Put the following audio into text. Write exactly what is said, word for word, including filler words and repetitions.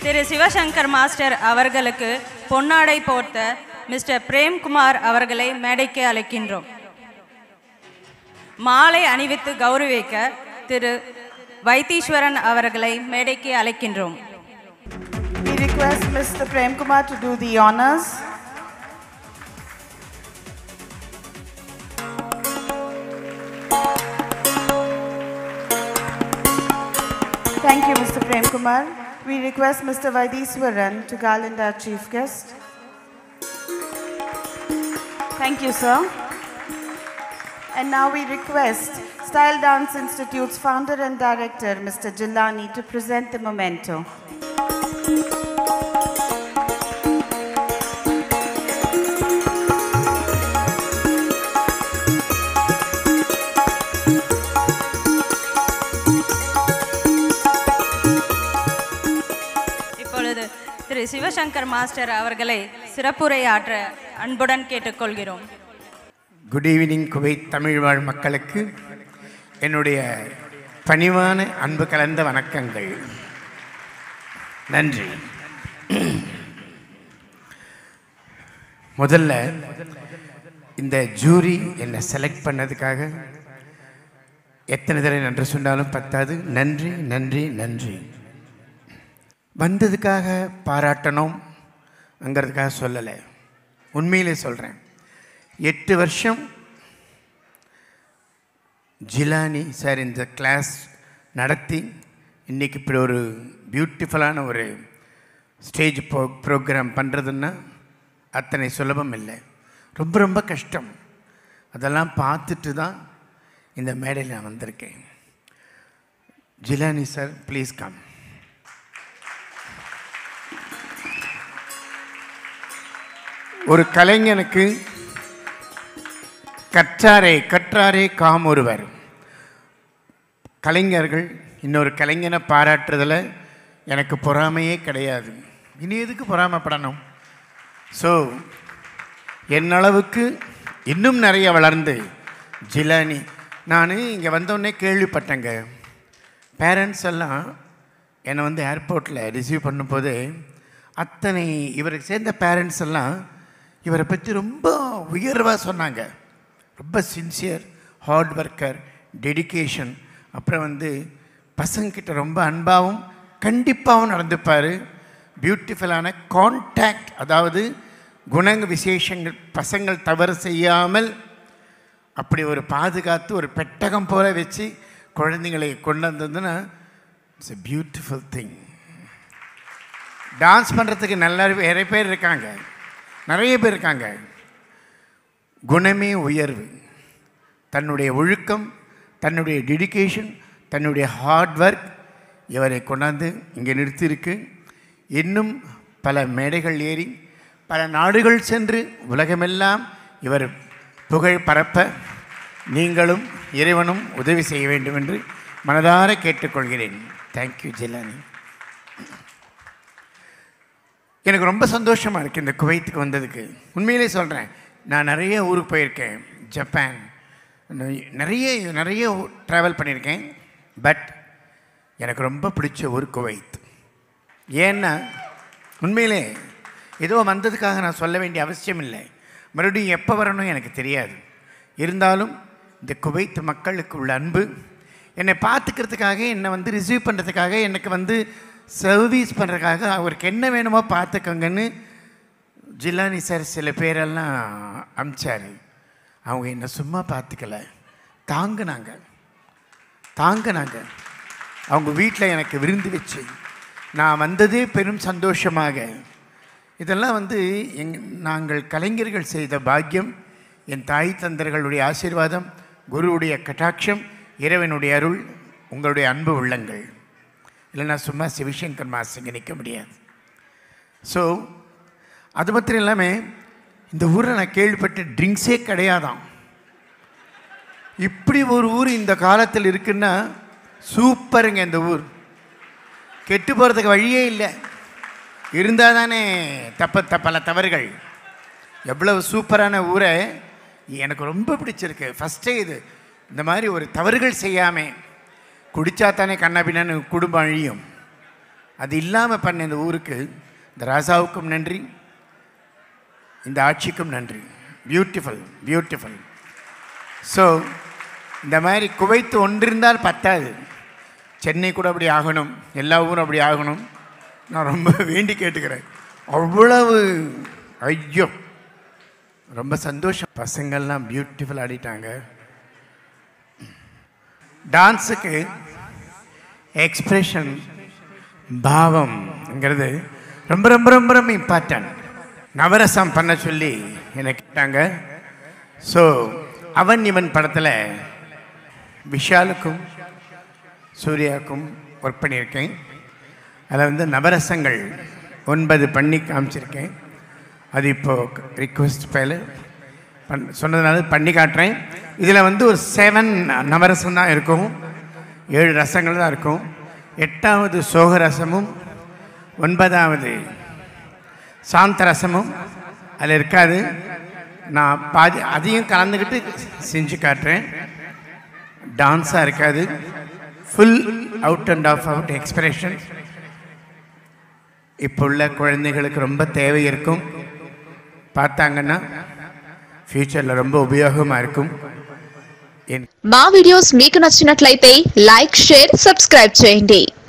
திரு Sivasankar master அவர்களுக்கு பொன்னாடை போர்த்த mister Premkumar அவர்களை மேடைக்கு அழைக்கின்றோம். மாலை அணிவித்து கௌரவிக்க திரு வைத்தீஸ்வரன் அவர்களை மேடைக்கு அழைக்கின்றோம். We request Mister Premkumar to do the honors. Thank you, Mister Premkumar. We request Mister Vaidiswaran to garland our chief guest. Thank you, sir. And now we request Style Dance Institute's founder and director, Mister Jilani, to present the memento. இப்பொழுது திரு Sivasankar master அவர்களை சிறப்புரையாற்ற அன்புடன் கேட்டுக்கொள்கிறோம். Good evening Kuwait Tamil வாழ் மக்களுக்கு என்னுடைய பணிவான அன்பு கலந்த வணக்கங்கள். நன்றி. முதல்ல இந்த ஜூரி என்னை செலக்ட் பண்ணதுக்காக எத்தனை தடவை நன்றி சொன்னாலும் பத்தாது. நன்றி நன்றி நன்றி. வந்ததுக்காக பாராட்டணும் அங்கிறதுக்காக சொல்லலை, உண்மையிலே சொல்கிறேன். எட்டு வருஷம் ஜிலானி சார் இந்த கிளாஸ் நடத்தி இன்றைக்கி இப்படி ஒரு பியூட்டிஃபுல்லான ஒரு ஸ்டேஜ் ப்ரோ ப்ரோக்ராம் பண்ணுறதுன்னா அத்தனை சுலபம் இல்லை, ரொம்ப ரொம்ப கஷ்டம். அதெல்லாம் பார்த்துட்டு தான் இந்த மேடையில் நான் வந்திருக்கேன். Jilani sir please come. ஒரு கலைஞனுக்கு கற்றாரே கற்றாரே காம் ஒருவர். கலைஞர்கள் இன்னொரு கலைஞனை பாராட்டுறதில் எனக்கு பொறாமையே கிடையாது. இனி எதுக்கு பொறாமைப்படணும்? ஸோ என்னளவுக்கு இன்னும் நிறைய வளர்ந்து ஜிலானி, நான் இங்கே வந்தோடனே கேள்விப்பட்டேங்க, பேரண்ட்ஸ் எல்லாம் என்னை வந்து ஏர்போர்ட்டில் ரிசீவ் பண்ணும்போது அத்தனை இவருக்கு சேர்ந்த பேரண்ட்ஸ் எல்லாம் இவரை பற்றி ரொம்ப உயர்வாக சொன்னாங்க. ரொம்ப சின்சியர், ஹார்ட் ஒர்க்கர், டெடிக்கேஷன், அப்புறம் வந்து பசங்கிட்ட ரொம்ப அன்பாகவும் கண்டிப்பாகவும் நடந்துப்பார். பியூட்டிஃபுல்லான கான்டாக்ட், அதாவது குணங்க விசேஷங்கள் பசங்கள் தவறு செய்யாமல் அப்படி ஒரு பாதுகாத்து ஒரு பெட்டகம் போல வச்சு குழந்தைங்களை கொண்டு வந்ததுன்னா it's a beautiful thing. Dance பண்ணுறதுக்கு நல்ல நிறைய பேர் இருக்காங்க, நிறைய பேர் இருக்காங்க. குணமே உயர்வு. தன்னுடைய ஒழுக்கம், தன்னுடைய டெடிக்கேஷன், தன்னுடைய ஹார்ட் ஒர்க் இவரை கொண்டாந்து இங்கே நிறுத்தியிருக்கு. இன்னும் பல மேடைகள் ஏறி பல நாடுகள் சென்று உலகமெல்லாம் இவர் புகழ் பரப்ப நீங்களும் இறைவனும் உதவி செய்ய வேண்டும் என்று மனதார கேட்டுக்கொள்கிறேன். தேங்க்யூ ஜிலானி. எனக்கு ரொம்ப சந்தோஷமாக இருக்குது இந்த குவைத்துக்கு வந்ததுக்கு. உண்மையிலே சொல்கிறேன், நான் நிறைய ஊருக்கு போயிருக்கேன், ஜப்பான், நிறைய நிறைய ட்ராவல் பண்ணியிருக்கேன். பட் எனக்கு ரொம்ப பிடிச்ச ஊர் குவைத். ஏன்னா உண்மையிலே ஏதோ வந்ததுக்காக நான் சொல்ல வேண்டிய அவசியம் இல்லை. மறுபடியும் எப்போ வரணும் எனக்கு தெரியாது. இருந்தாலும் இந்த குவைத் மக்களுக்கு உள்ள அன்பு, என்னை பார்த்துக்கிறதுக்காக, என்னை வந்து ரிசீவ் பண்ணுறதுக்காக, எனக்கு வந்து சர்வீஸ் பண்ணுறதுக்காக, அவருக்கு என்ன வேணுமோ பார்த்துக்கோங்கன்னு ஜிலானி சார் சில பேரெல்லாம் அமிச்சார். அவங்க என்னை சும்மா பார்த்துக்கல, தாங்கினாங்க தாங்கினாங்க அவங்க வீட்டில் எனக்கு விருந்து வச்சு நான் வந்ததே பெரும் சந்தோஷமாக. இதெல்லாம் வந்து எங் நாங்கள் கலைஞர்கள் செய்த பாக்கியம். என் தாய் தந்தர்களுடைய ஆசீர்வாதம், குருவுடைய கட்டாட்சம், இறைவனுடைய அருள், உங்களுடைய அன்பு உள்ளங்கள். இல்லைன்னா சும்மா சிவசங்கர் மாஸ்டர் நிற்க முடியாது. ஸோ அது மாத்திரம் இல்லாமல் இந்த ஊரில் நான் கேள்விப்பட்ட ட்ரிங்க்ஸே கிடையாதான். இப்படி ஒரு ஊர் இந்த காலத்தில் இருக்குன்னா சூப்பருங்க. இந்த ஊர் கெட்டு போகிறதுக்கு வழியே இல்லை. இருந்தால் தானே தப்ப த பல தவறுகள். எவ்வளவு சூப்பரான ஊரை எனக்கு ரொம்ப பிடிச்சிருக்கு. ஃபஸ்ட்டே இது இந்த மாதிரி ஒரு தவறுகள் செய்யாமல் குடித்தா தானே கண்ணா பின்னான்னு குடும்பம் அழியும். அது இல்லாமல் பண்ண இந்த ஊருக்கு, இந்த ராசாவுக்கும் நன்றி, இந்த ஆட்சிக்கும் நன்றி. Beautiful beautiful. ஸோ இந்த மாதிரி குவைத்து ஒன்றிருந்தால் பத்தாது, சென்னை கூட அப்படி ஆகணும், எல்லா ஊரும் அப்படி ஆகணும். நான் ரொம்ப வேண்டி கேட்டுக்கிறேன். அவ்வளவு ஐயோ ரொம்ப சந்தோஷம். பசங்கள்லாம் பியூட்டிஃபுல் ஆடிட்டாங்க. டான்ஸுக்கு எக்ஸ்பிரஷன், பாவம்ங்கிறது ரொம்ப ரொம்ப ரொம்ப ரொம்ப இம்பார்ட்டன்ட். நவரசம் பண்ண சொல்லி எனக்கு கேட்டாங்க. ஸோ அவன் இவன் படத்தில் விஷாலுக்கும் சூர்யாவுக்கும் ஒர்க் பண்ணியிருக்கேன். அதில் வந்து நவரசங்கள் ஒன்பது பண்ணி காமிச்சிருக்கேன். அது இப்போது ரிக்வெஸ்ட் பேல பண் சொன்னதுனால பண்ணி காட்டுறேன். இதில் வந்து ஒரு செவன் நவரசம் தான் இருக்கும், ஏழு ரசங்கள் தான் இருக்கும். எட்டாவது சோகரசமும் ஒன்பதாவது சாந்த ரசமும் அதில் இருக்காது. நான் பாதி அதையும் கலந்துக்கிட்டு செஞ்சு காட்டுறேன். டான்ஸாக இருக்காது, full out and half out expression. இப்போ உள்ள குழந்தைகளுக்கு ரொம்ப தேவை இருக்கும். பார்த்தாங்கன்னா ఫ్యూచర్లో ரொம்ப ఉపయోగமாக இருக்கும். మా వీడియోస్ మీకు నచ్చినట్లయితే లైక్, షేర్, సబ్స్క్రైబ్ చేయండి.